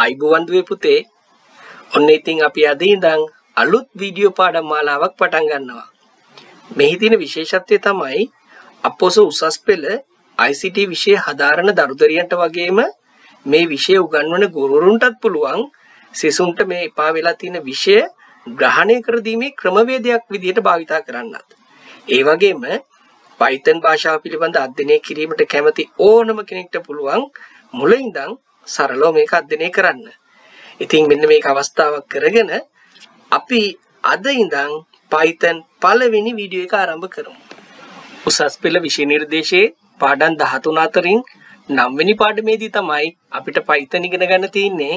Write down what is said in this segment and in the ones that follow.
ආයිබෝවන් දුවේ පුතේ. ඔන්න ඉතින් අපි අද ඉඳන් අලුත් වීඩියෝ පාඩම් මාලාවක් පටන් ගන්නවා. මෙහි තියෙන විශේෂත්වය තමයි අපොස උසස් පෙළ ICT විෂය හදාරන දරුදරියන්ට වගේම මේ විෂය උගන්වන ගුරුවරුන්ටත් පුළුවන් සිසුන්ට මේ එපා වෙලා තියෙන විෂය ග්‍රහණය කර දීමේ ක්‍රමවේදයක් විදිහට භාවිතා කරන්නත්. ඒ වගේම Python භාෂාව පිළිබඳ අධ්‍යයනය කිරීමට කැමති ඕනම කෙනෙක්ට පුළුවන් මුල ඉඳන් සරලව මේක අධ්‍යයනය කරන්න. ඉතින් මෙන්න මේක අවස්ථාවක් කරගෙන අපි අද ඉඳන් Python පළවෙනි වීඩියෝ එක ආරම්භ කරමු. උසස් පෙළ විෂය නිර්දේශයේ පාඩම් 13 අතරින් 9 වෙනි පාඩමේදී තමයි අපිට Python ඉගෙන ගන්න තියෙන්නේ.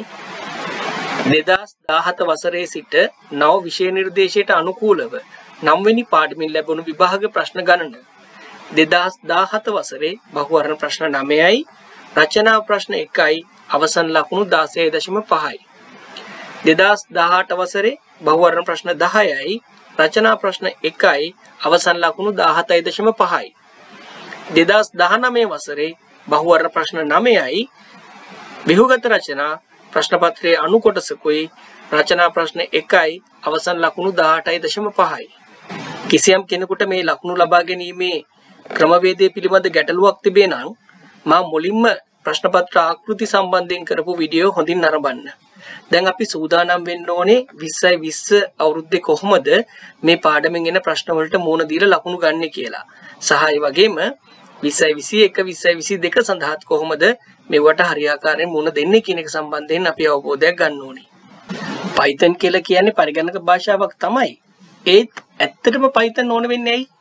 2017 වසරේ සිට නව විෂය නිර්දේශයට අනුකූලව 9 වෙනි පාඩමින් ලැබුණු විභාග ප්‍රශ්න ගණන 2017 වසරේ බහුවර්ණ ප්‍රශ්න 9යි රචනා ප්‍රශ්න 1යි අවසන් ලකුණු 16.5යි 2018 වසරේ බහුවර්ණ ප්‍රශ්න 10යි රචනා ප්‍රශ්න 1යි අවසන් ලකුණු 17.5යි 2019 වසරේ බහුවර්ණ ප්‍රශ්න 9යි විහුගත රචනා ප්‍රශ්න පත්‍රයේ අනු කොටසකුයි රචනා ප්‍රශ්න 1යි අවසන් ලකුණු 18.5යි කිසියම් කෙනෙකුට මේ ලකුණු ලබා ගැනීමේ ක්‍රමවේදය පිළිබඳ ගැටලුවක් තිබේ නම් මා මුලින්ම ප්‍රශ්න පත්‍ර ආකෘති සම්බන්ධයෙන් කරපු වීඩියෝ හොඳින් නරඹන්න. දැන් අපි සූදානම් වෙන්න ඕනේ 2020 අවුරුද්දේ කොහොමද මේ පාඩමෙන් එන ප්‍රශ්න වලට මුහුණ දීලා ලකුණු ගන්න කියලා. සහ ඒ වගේම 2021 2022 සඳහාත් කොහොමද මේවට හරියාකාරයෙන් මුහුණ දෙන්නේ කියන එක සම්බන්ධයෙන් අපි අවබෝධයක් ගන්න ඕනේ. Python කියලා කියන්නේ පරිගණක භාෂාවක් තමයි. ඒත් ඇත්තටම Python ඕන වෙන්නේ ඇයි?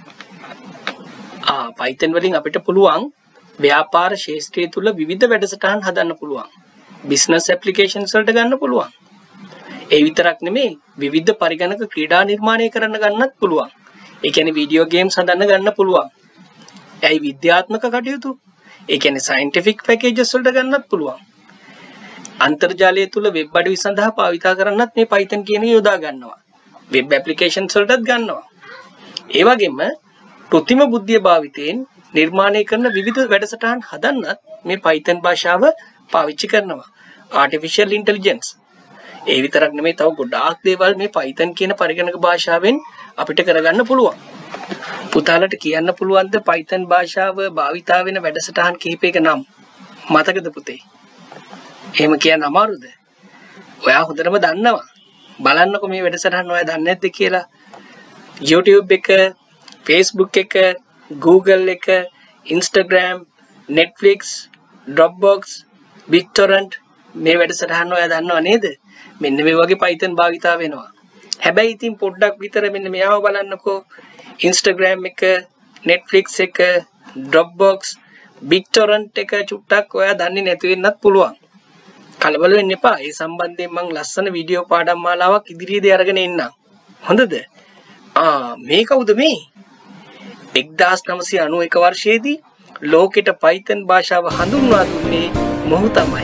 Python වලින් අපිට පුළුවන් ව්‍යාපාර ශාස්ත්‍රය තුල විවිධ වැඩසටහන් හදන්න පුළුවන්. business applications වලට ගන්න පුළුවන්. ඒ විතරක් නෙමෙයි විවිධ පරිගණක ක්‍රීඩා නිර්මාණය කරන්න ගන්නත් පුළුවන්. ඒ කියන්නේ වීඩියෝ ගේම්ස් හදන්න ගන්න පුළුවන්. ඒයි විද්‍යාත්මක කටයුතු. ඒ කියන්නේ scientific packages වලට ගන්නත් පුළුවන්. අන්තර්ජාලය තුල වෙබ් අඩවි සඳහා භාවිත කරන්නත් මේ Python කියන යොදා ගන්නවා. වෙබ් applications වලටත් ගන්නවා. ඒ වගේම කෘත්‍රිම බුද්ධිය භාවිතයෙන් නිර්මාණය කරන විවිධ වැඩසටහන් හදන්නත් මේ Python භාෂාව පාවිච්චි කරනවා. artificial intelligence. ඒ විතරක් නෙමෙයි තව ගොඩාක් දේවල් මේ Python කියන පරිගණක භාෂාවෙන් අපිට කරගන්න පුළුවන්. පුතාලට කියන්න පුළුවන්ද Python භාෂාව භාවිතා වෙන වැඩසටහන් කිහිපයක නම් මතකද පුතේ? එහෙම කියන්න අමාරුද? ඔයා හොඳටම දන්නවා. බලන්නකො මේ වැඩසටහන් ඔයා දන්නේ නැද්ද කියලා. YouTube එක, Facebook එක, Google එක, Instagram, Netflix, Dropbox, BitTorrent මේ වැඩසටහන් ඔයා දන්නව නේද? මෙන්න මේ වගේ Python භාවිතා වෙනවා. හැබැයි ඉතින් පොඩ්ඩක් විතර මෙන්න මෙයාව බලන්නකෝ. Instagram එක, Netflix එක, Dropbox, BitTorrent එක චුට්ටක් ඔයා දන්නේ නැති වෙන්නත් පුළුවන්. කලබල වෙන්න එපා. ඒ සම්බන්ධයෙන් මම ලස්සන වීඩියෝ පාඩම් මාලාවක් ඉදිරියේදී අරගෙන එන්නම්. හොඳද? මේ කවුද මේ? 1991 වර්ෂයේදී ලෝකෙට Python භාෂාව හඳුන්වා දුන්නේ මොහු තමයි.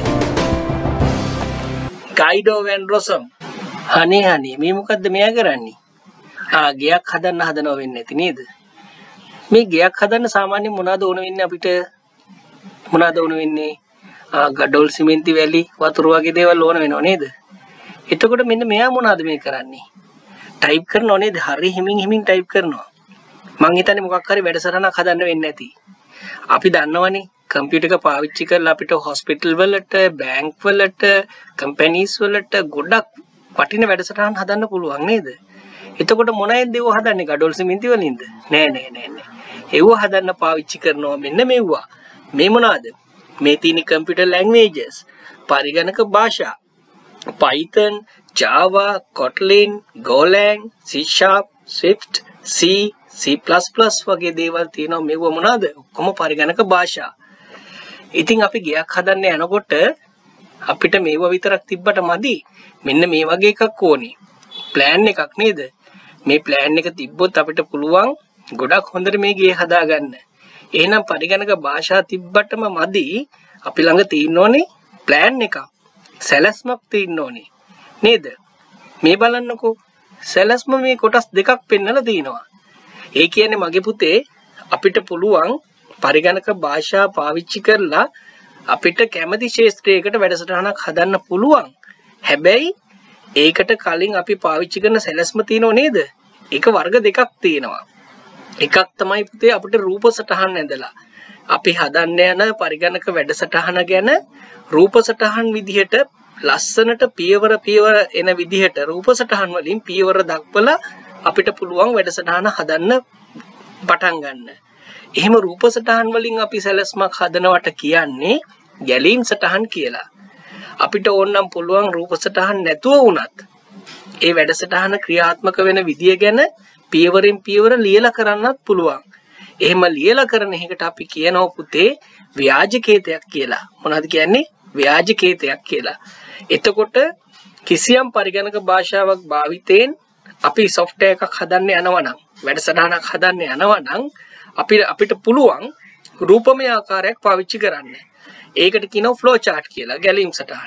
Guido van Rossum. අනේ මේ මොකද්ද මෙයා කරන්නේ? ගෙයක් හදනව වෙන්නේ නැති නේද? මේ ගෙයක් හදන්න සාමාන්‍යයෙන් මොනවද ඕන වෙන්නේ අපිට? මොනවද ඕන වෙන්නේ? ගඩොල් සිමෙන්ති වැලි වතුර වගේ දේවල් ඕන වෙනව නේද? එතකොට මෙන්න මෙයා මොනවද මේ කරන්නේ? ටයිප් කරනව නේද? හරි හිමින් ටයිප් කරනවා. මං හිතන්නේ මොකක් හරි වැඩසටහනක් හදන්න වෙන්නේ නැති. අපි දන්නවනේ කම්පියුටර් එක පාවිච්චි කරලා අපිට හොස්පිටල් වලට, බැංක් වලට, කම්පැනිස් වලට ගොඩක් වටින වැඩසටහන් හදන්න පුළුවන් නේද? එතකොට මොනයින්ද ඒව හදන්නේ? ගඩොල් සිමෙන්ති වලින්ද? නෑ. ඒව හදන්න පාවිච්චි කරනවා මෙන්න මෙව්වා. මේ මොනවාද? මේ තියෙන කම්පියුටර් ලැන්ග්වේජස්, පරිගණක භාෂා. Python, Java, Kotlin, Golang, C#, Swift, C, C++ වගේ දේවල් තියෙනවා. මේව මොනවාද? ඔක්කොම පරිගණක භාෂා. ඉතින් අපි ගයක් හදන්න යනකොට අපිට මේව විතරක් තිබ්බට මදි. මෙන්න මේ වගේ එකක් ඕනේ. plan එකක් නේද? මේ plan එක තිබ්බොත් අපිට පුළුවන් ගොඩක් හොඳට මේ ගේ හදාගන්න. එහෙනම් පරිගණක භාෂා තිබ්බටම මදි. අපි ළඟ තියෙන්න ඕනේ plan එකක්. සැලැස්මක් තියෙන්න ඕනේ. නේද? මේ බලන්නකෝ. සැලැස්ම මේ කොටස් දෙකක් පෙන්නලා තිනවා. ඒ කියන්නේ මගේ පුතේ අපිට පුළුවන් පරිගණක භාෂා පාවිච්චි කරලා අපිට කැමති ශාස්ත්‍රයකට වැඩසටහනක් හදන්න පුළුවන්. හැබැයි ඒකට කලින් අපි පාවිච්චි කරන සැලැස්ම තියෙනව නේද? ඒක වර්ග දෙකක් තියෙනවා. එකක් තමයි පුතේ අපිට රූප සටහන් ඇඳලා අපි හදන්න යන පරිගණක වැඩසටහන ගැන රූප සටහන් විදිහට ලස්සනට පියවර එන විදිහට රූප සටහන් වලින් පියවර දක්වලා අපිට පුළුවන් වැඩසටහන හදන්න පටන් ගන්න. එහෙම රූප සටහන් වලින් අපි සැලැස්මක් හදනවට කියන්නේ ගැලීම් සටහන් කියලා. අපිට ඕනනම් පුළුවන් රූප සටහන් නැතුව වුණත් ඒ වැඩසටහන ක්‍රියාත්මක වෙන විදිය ගැන පියවරෙන් පියවර ලියලා කරන්නත් පුළුවන්. එහෙම ලියලා කරන එකට අපි කියනවා පුතේ ව්‍යාජකේතයක් කියලා. මොනවද කියන්නේ? ව්‍යාජකේතයක් කියලා. එතකොට කිසියම් පරිගණක භාෂාවක් භාවිතයෙන් අපි software එකක් හදන්න යනවා නම් වැඩසටහනක් හදන්න යනවා නම් අපිට පුළුවන් රූපමය ආකාරයක් පාවිච්චි කරන්න. ඒකට කියනවා flow chart කියලා, ගැලීම් සටහන්.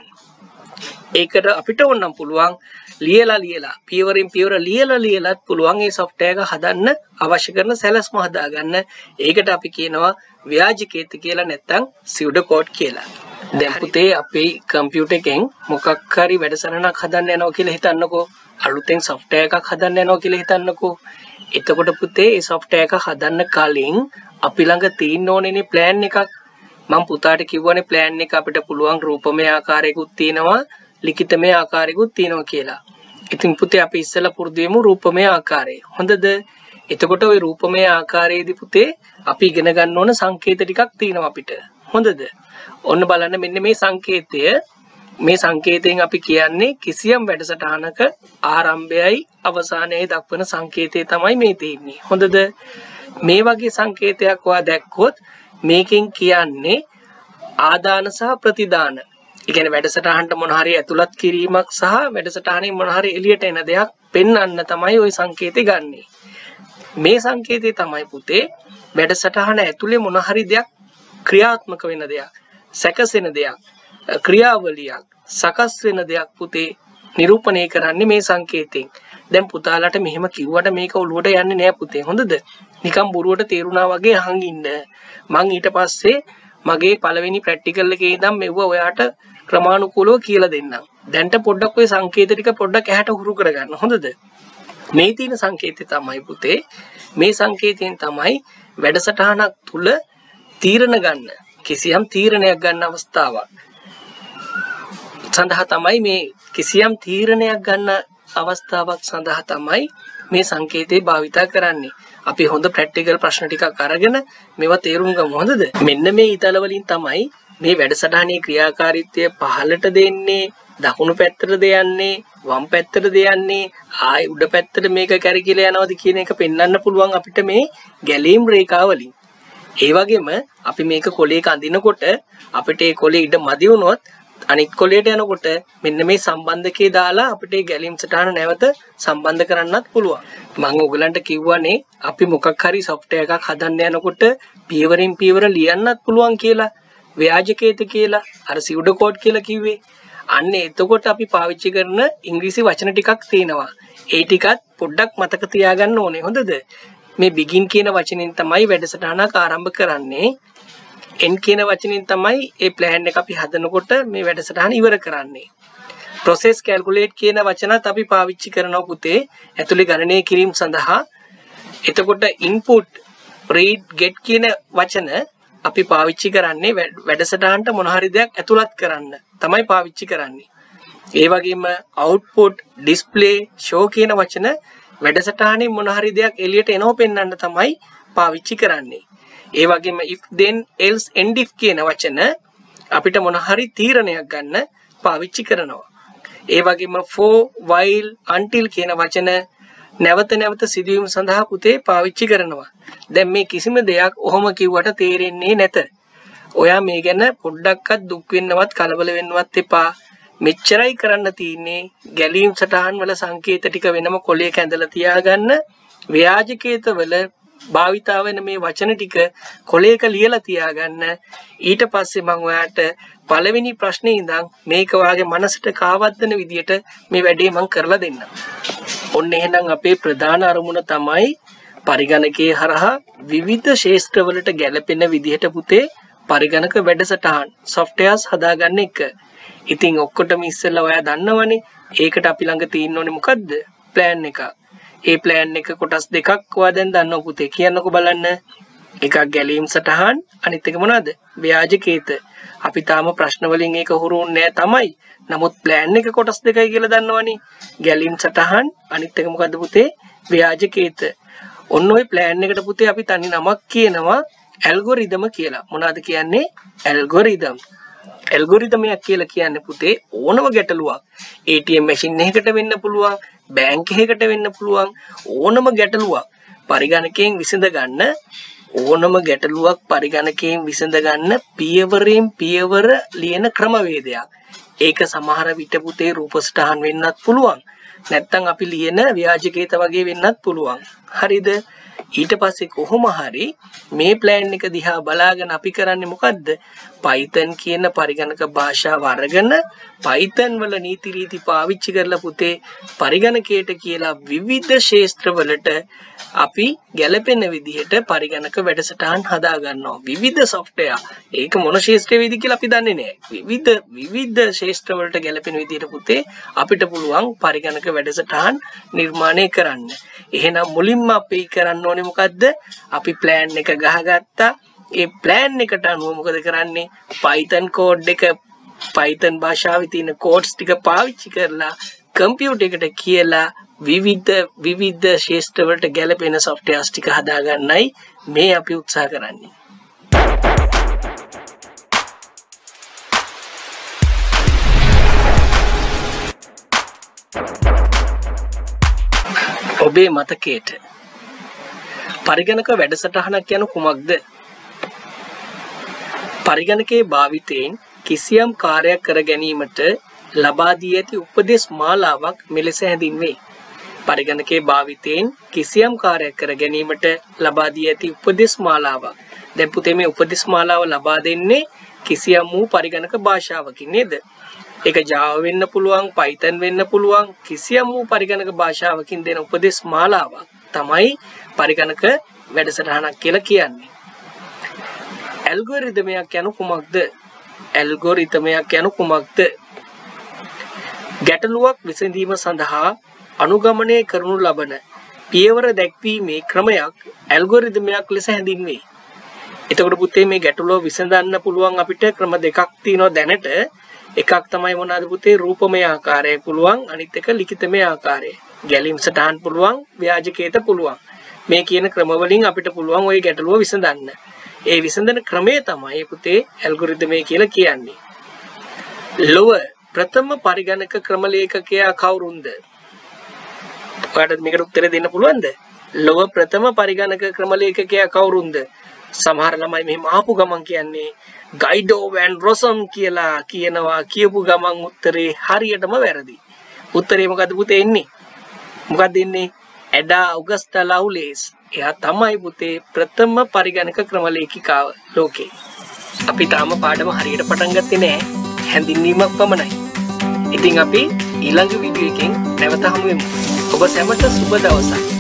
ඒකට අපිට ඕනම් පුළුවන් ලියලා පියවරෙන් පියවර ලියලාත් පුළුවන් මේ software එක හදන්න අවශ්‍ය කරන සැලැස්ම හදාගන්න. ඒකට අපි කියනවා ව්‍යාජකේත කියලා නැත්නම් pseudocode කියලා. දැන් පුතේ අපේ කම්පියුටර් එකෙන් මොකක් හරි වැඩසටහනක් හදන්න යනවා කියලා හිතන්නකෝ. අලුතෙන් software එකක් හදන්න යනවා කියලා හිතන්නකෝ. එතකොට පුතේ මේ software එක හදන්න කලින් අපි ළඟ තියෙන්න ඕනේනේ plan එකක්. මම පුතාට කිව්වනේ plan එක අපිට පුළුවන් රූපමය ආකාරයකුත් තියෙනවා, ලිඛිතමය ආකාරයකුත් තියෙනවා කියලා. ඉතින් පුතේ අපි ඉස්සෙල්ලා පුරුදු වෙමු රූපමය ආකාරය. හොඳද? එතකොට ওই රූපමය ආකාරයේදී පුතේ අපි ඉගෙන ගන්න ඕන සංකේත ටිකක් තියෙනවා අපිට. හොඳද? ඔන්න බලන්න මෙන්න මේ සංකේතය. මේ සංකේතයෙන් අපි කියන්නේ කිසියම් වැඩසටහනක ආරම්භයයි අවසානයයි දක්වන සංකේතය තමයි මේ තියෙන්නේ. හොඳද? මේ වගේ සංකේතයක් ඔයා දැක්කොත් මේකෙන් කියන්නේ ආදාන සහ ප්‍රතිදාන. ඒ කියන්නේ වැඩසටහනට මොන හරි ඇතුළත් කිරීමක් සහ වැඩසටහනේ මොන හරි එළියට එන දෙයක් පෙන්වන්න තමයි ওই සංකේතය ගන්නෙ. මේ සංකේතය තමයි පුතේ වැඩසටහන ඇතුලේ මොන හරි දෙයක් ක්‍රියාත්මක වෙන දෙයක්, සැකසෙන දෙයක්, ක්‍රියාවලියක්, සකස් වෙන දෙයක් පුතේ නිරූපණය කරන්නේ මේ සංකේතයෙන්. දැන් පුතාලට මෙහෙම කිව්වට මේක ඔලුවට යන්නේ නෑ පුතේ. හොඳද? නිකන් බොරුවට තේරුණා වගේ අහන් ඉන්න. මං ඊට පස්සේ මගේ පළවෙනි ප්‍රැක්ටිකල් එකේ ඉඳන් මෙව්ව ඔයාට ක්‍රමානුකූලව කියලා දෙන්නම්. දැන්ට පොඩ්ඩක් ওই සංකේත ටික පොඩ්ඩක් ඇහැට හුරු කරගන්න. හොඳද? මේ තියෙන සංකේතය තමයි පුතේ මේ සංකේතයෙන් තමයි වැඩසටහනක් තුල තීරණ ගන්න. කිසියම් තීරණයක් ගන්න අවස්ථාවක් සඳහා තමයි මේ කිසියම් තීරණයක් ගන්න අවස්ථාවක් සඳහා තමයි මේ සංකේතය භාවිතා කරන්නේ. අපි හොඳ ප්‍රැක්ටිකල් ප්‍රශ්න ටිකක් අරගෙන මේවා තේරුම් ගමු. හොඳද? මෙන්න මේ ඊතල වලින් තමයි මේ වැඩසටහනේ ක්‍රියාකාරීත්වය පහළට දෙන්නේ, දකුණු පැත්තට දෙන්නේ, වම් පැත්තට දෙන්නේ, ආයි උඩ පැත්තට මේක කැරකිලා යනවාද කියන එක පෙන්වන්න පුළුවන් අපිට මේ ගැලීම් රේඛා වලින්. ඒ වගේම අපි මේක කොලයක අඳිනකොට අපිට ඒ කොලේ ඉඩ මදි වුණොත් අනිත් කොලයට යනකොට මෙන්න මේ සම්බන්ධකේ දාලා අපිට ගැලීම් සටහන නැවත සම්බන්ධ කරන්නත් පුළුවන්. මම ඔයගලන්ට කිව්වනේ අපි මොකක් හරි software එකක් හදන්න යනකොට පියවරින් පියවර ලියන්නත් පුළුවන් කියලා. ව්‍යාජකේත කියලා අර pseudocode කියලා කිව්වේ. අන්න එතකොට අපි පාවිච්චි කරන ඉංග්‍රීසි වචන ටිකක් තියෙනවා. ඒ ටිකත් පොඩ්ඩක් මතක තියාගන්න ඕනේ. හොඳද? මේ begin කියන වචනෙන් තමයි වැඩසටහනක් ආරම්භ කරන්නේ. end කියන වචනෙන් තමයි ඒ plan එක අපි හදනකොට මේ වැඩසටහන ඉවර කරන්නේ. process calculate කියන වචනත් අපි පාවිච්චි කරනවා පුතේ ඇතුලේ ගණනය කිරීම සඳහා. එතකොට input read get කියන වචන අපි පාවිච්චි කරන්නේ වැඩසටහනට මොන හරි දෙයක් ඇතුළත් කරන්න තමයි පාවිච්චි කරන්නේ. ඒ වගේම output display show කියන වචන වැඩසටහනේ මොන හරි දෙයක් එළියට එනව පෙන්වන්න තමයි පාවිච්චි කරන්නේ. ඒ වගේම if then else and if කියන වචන අපිට මොන හරි තීරණයක් ගන්න පාවිච්චි කරනවා. ඒ වගේම for while until කියන වචන නැවත නැවත සිදුවීම සඳහා පුතේ පාවිච්චි කරනවා. දැන් මේ කිසිම දෙයක් ඔහොම කිව්වට තේරෙන්නේ නැත. ඔයා මේ ගැන පොඩ්ඩක්වත් දුක් වෙන්නවත් කලබල වෙන්නවත් එපා. මෙච්චරයි කරන්න තියෙන්නේ. ගැලීම් සටහන් වල සංකේත ටික වෙනම කොලයක ඇඳලා තියාගන්න. ව්‍යාජකේත වල භාවිතා වෙන මේ වචන ටික කොලයක ලියලා තියාගන්න. ඊට පස්සේ මම ඔයාට පළවෙනි ප්‍රශ්නේ ඉඳන් මේක ඔයාගේ මනසට කාවද්දන විදියට මේ වැඩේ මම කරලා දෙන්නම්. ඔන්න එහෙනම් අපේ ප්‍රධාන අරමුණ තමයි පරිගණකයේ හරහා විවිධ ශාස්ත්‍රවලට ගැලපෙන විදිහට පුතේ පරිගණක වැඩසටහන් softwares හදාගන්න එක. ඉතින් ඔක්කොටම ඉස්සෙල්ලා ඔයා දන්නවනේ ඒකට අපි ළඟ තියෙන්න ඕනේ මොකද්ද? plan එකක්. ඒ plan එක කොටස් දෙකක් ඔයා දැන් දන්නව පුතේ. කියන්නකෝ බලන්න. එකක් ගැලීම් සටහන් අනිත් එක මොනවද? ව්‍යාජකේත. අපි තාම ප්‍රශ්න වලින් ඒක හුරුුන්නේ තමයි. නමුත් plan එක කොටස් දෙකයි කියලා දන්නවනේ. ගැලීම් සටහන් අනිත් එක මොකද්ද පුතේ? ව්‍යාජකේත. ඔන්න ඔය plan එකට පුතේ අපි තනි නමක් කියනවා ඇල්ගොරිතම කියලා. මොනවද කියන්නේ? ඇල්ගොරිතම්. ඇල්ගොරිතමයක් කියලා කියන්නේ පුතේ ඕනම ගැටලුවක් ATM මැෂින් එකකට වෙන්න පුළුවන්, බැංක් එකකට වෙන්න පුළුවන්, ඕනම ගැටලුවක් පරිගණකයෙන් විසඳ ගන්න ඕනම ගැටලුවක් පරිගණකයෙන් විසඳ ගන්න පියවරෙන් පියවර ලියන ක්‍රමවේදයක්. ඒක සමහර විට පුතේ රූප සටහන් වෙන්නත් පුළුවන්. නැත්තම් අපි ලියන ව්‍යාජකේත වගේ වෙන්නත් පුළුවන්. හරිද? ඊට පස්සේ කොහොම හරි මේ plan එක දිහා බලාගෙන අපි කරන්නේ මොකද්ද? Python කියන පරිගණක භාෂාව අරගෙන Python වල නීති රීති පාවිච්චි කරලා පුතේ පරිගණකයට කියලා විවිධ ක්ෂේත්‍රවලට අපි ගැළපෙන විදිහට පරිගණක වැඩසටහන් හදා ගන්නවා. විවිධ software. ඒක මොන ක්ෂේත්‍රයේද කියලා අපි දන්නේ නැහැ. විවිධ ක්ෂේත්‍රවලට ගැළපෙන විදිහට පුතේ අපිට පුළුවන් පරිගණක වැඩසටහන් නිර්මාණය කරන්න. එහෙනම් මුලින්ම අපි කරන්න ඕනේ මොකද්ද? අපි plan එක ගහගත්තා. ඒ plan එකට අනුව මොකද කරන්නේ? Python code එක Python භාෂාවේ තියෙන codes ටික පාවිච්චි කරලා කම්පියුටර් එකට කියලා විවිධ ක්ෂේත්‍ර වලට ගැලපෙන softwares ටික හදාගන්නයි මේ අපි උත්සාහ කරන්නේ. ඔබේ මතකයට පරිගණක වැඩසටහනක් යන කුමක්ද? පරිගණකයේ භාවිතයෙන් කිසියම් කාර්යයක් කර ගැනීමට ලබා දී ඇති උපදෙස් මාලාවක් මෙලෙස හැඳින්වේ. පරිගණකයේ භාවිතයෙන් කිසියම් කාර්යයක් කර ගැනීමට ලබා දී ඇති උපදෙස් මාලාවක්. දැන් පුතේ මේ උපදෙස් මාලාව ලබා දෙන්නේ කිසියම් වූ පරිගණක භාෂාවකින් නේද? ඒක Java වෙන්න පුළුවන්, Python වෙන්න පුළුවන්, කිසියම් වූ පරිගණක භාෂාවකින් දෙන උපදෙස් මාලාවක් තමයි පරිගණක වැඩසටහනක් කියලා කියන්නේ. ඇල්ගොරිතමයක් යනු කුමක්ද? ඇල්ගොරිතමයක් යනු කුමක්ද? ගැටලුවක් විසඳීම සඳහා අනුගමනය කරනු ලබන පියවර දැක්වීමේ ක්‍රමයක් ඇල්ගොරිතමයක් ලෙස හැඳින්වේ. එතකොට පුතේ මේ ගැටලුව විසඳන්න පුළුවන් අපිට ක්‍රම දෙකක් තියෙනවා දැනට. එකක් තමයි මොනවාද පුතේ? රූපමය ආකාරය පුළුවන්, අනිත් එක ලිඛිතමය ආකාරය. ගැලීම් සටහන් පුළුවන්, ව්‍යාජකේත පුළුවන්. මේ කියන ක්‍රම වලින් අපිට පුළුවන් ওই ගැටලුව විසඳන්න. ඒ විසඳන ක්‍රමය තමයි පුතේ ඇල්ගොරිතමය කියලා කියන්නේ. ලොව ප්‍රථම පරිගණක ක්‍රම ලේඛකයා කවුරුන්ද? ඔයාලට මේකට උත්තර දෙන්න පුළුවන්ද? ලොව ප්‍රථම පරිගණක ක්‍රම ලේඛකයා කවුරුන්ද? සමහර ළමයි මෙහෙම ආපු ගමන් කියන්නේ ගයිඩෝ වැන් රොසම් කියලා කියනවා. කියපු ගමන් උත්තරේ හරියටම වැරදි. උත්තරේ මොකද්ද පුතේ එන්නේ? මොකක්ද එන්නේ? ඇඩා ඔගස්ටා ලව්ලේස්. එයා තමයි පුතේ ප්‍රථම පරිගණක ක්‍රම ලේඛිකාව ලෝකේ. අපි තාම පාඩම හරියට පටන් ගත්තේ නෑ. හැඳින්වීමක් පමණයි. ඉතින් අපි ඊළඟ වීඩියෝ එකෙන් නැවත හමු වෙමු. ඔබ සැමට සුබ දවසක්.